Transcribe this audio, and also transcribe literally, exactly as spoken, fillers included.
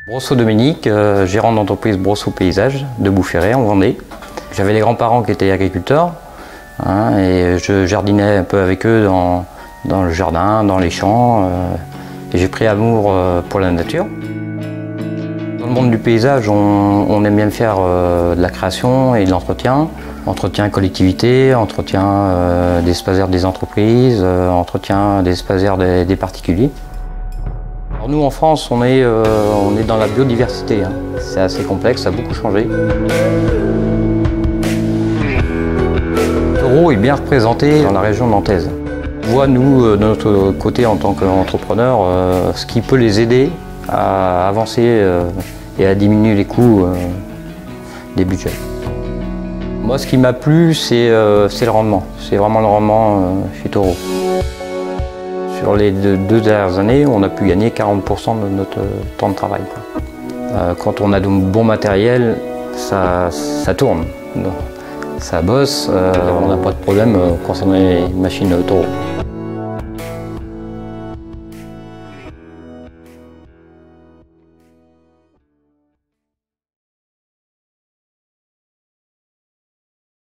Brosseau Dominique, euh, gérant d'entreprise Brosseau Paysage de Boufféret en Vendée. J'avais les grands-parents qui étaient agriculteurs hein, et je jardinais un peu avec eux dans, dans le jardin, dans les champs. Euh, et j'ai pris amour euh, pour la nature. Dans le monde du paysage, on, on aime bien faire euh, de la création et de l'entretien. Entretien collectivité, entretien euh, des espaces verts des entreprises, euh, entretien des espaces verts des, des particuliers. Alors nous en France, on est, euh, on est dans la biodiversité. Hein. C'est assez complexe, ça a beaucoup changé. Le taureau est bien représenté dans la région nantaise. On voit nous, de notre côté en tant qu'entrepreneurs, euh, ce qui peut les aider à avancer euh, et à diminuer les coûts euh, des budgets. Moi, ce qui m'a plu, c'est euh, le rendement. C'est vraiment le rendement euh, chez Taureau. Sur les deux, deux dernières années, on a pu gagner quarante pour cent de notre temps de travail. Euh, quand on a de bon matériel, ça, ça tourne, ça bosse, euh, on n'a pas de problème concernant les machines Taureau.